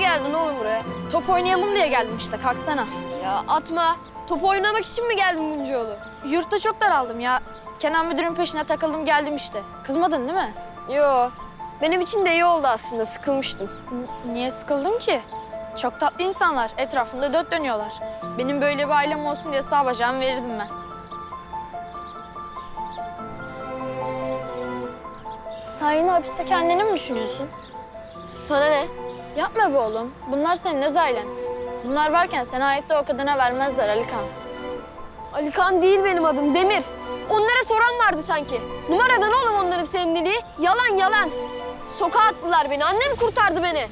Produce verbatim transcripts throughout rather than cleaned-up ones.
geldin oğlum buraya? Top oynayalım diye geldim işte, kalksana. Ya atma. Top oynamak için mi geldin Buncuoğlu? Yurtta çok daraldım ya. Kenan müdürün peşine takıldım geldim işte. Kızmadın değil mi? Yo. Benim için de iyi oldu aslında. Sıkılmıştım. N niye sıkıldın ki? Çok tatlı insanlar. Etrafımda dört dönüyorlar. Benim böyle bir ailem olsun diye sağ bacağımı verirdim ben. Sen yine hapisteki anneni mi düşünüyorsun? Sana ne? Yapma be oğlum. Bunlar senin öz ailen. Bunlar varken seni hayatta o kadına vermezler Alikan. Alikan değil benim adım, Demir. Onlara soran vardı sanki. Numaradan oğlum onların sevimliliği. Yalan yalan. Sokağa attılar beni. Annem kurtardı beni.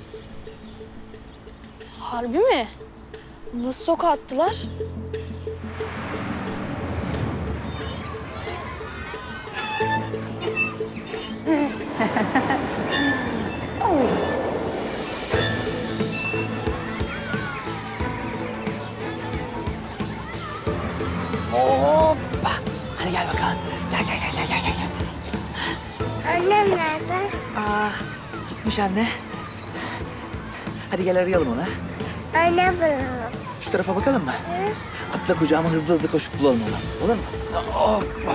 Harbi mi? Nasıl sokağa attılar? Hoppa! Hadi gel bakalım. Gel, gel, gel, gel, gel, gel. Annem nerede? Aa, gitmiş anne. Hadi gel arayalım onu. Annem burada. Şu tarafa bakalım mı? Hı? Atla kucağıma hızlı hızlı koşup bulalım onu. Olur mu? Hoppa!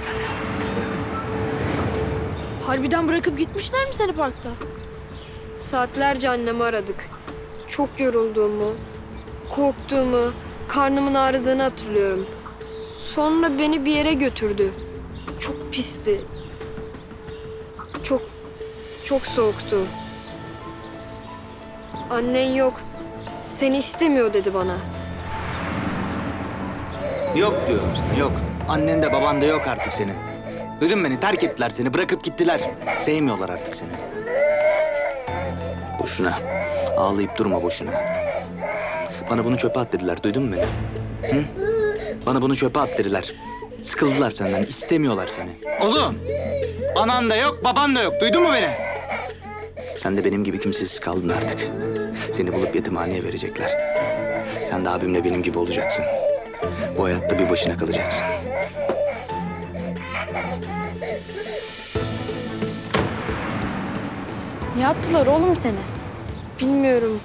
Harbiden bırakıp gitmişler mi seni parkta? Saatlerce annemi aradık. Çok yorulduğumu, korktuğumu, karnımın ağrıdığını hatırlıyorum. Sonra beni bir yere götürdü. Çok pisti. Çok, çok soğuktu. Annen yok, seni istemiyor dedi bana. Yok diyorum sana, yok. Annen de baban da yok artık senin. Duydun beni, terk ettiler seni, bırakıp gittiler. Sevmiyorlar artık seni. Boşuna, ağlayıp durma boşuna. Bana bunu çöpe at dediler, duydun mu beni? Hı? Bana bunu çöpe at dediler. Sıkıldılar senden, istemiyorlar seni. Oğlum, anan da yok, baban da yok, duydun mu beni? Sen de benim gibi kimsesiz kaldın artık. Seni bulup yetimhaneye verecekler. Sen de abimle benim gibi olacaksın. Bu hayatta bir başına kalacaksın. Niye attılar oğlum seni? Bilmiyorum.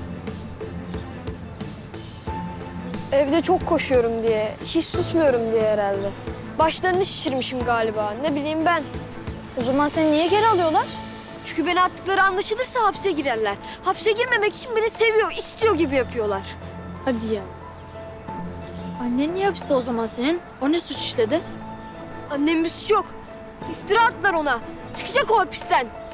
Evde çok koşuyorum diye, hiç susmuyorum diye herhalde. Başlarını şişirmişim galiba, ne bileyim ben. O zaman seni niye geri alıyorlar? Çünkü beni attıkları anlaşılırsa hapse girerler. Hapse girmemek için beni seviyor, istiyor gibi yapıyorlar. Hadi ya. Annen niye hapiste o zaman senin? O ne suç işledi? Annem bir suç yok. İftira attılar ona. Çıkacak o hapisten.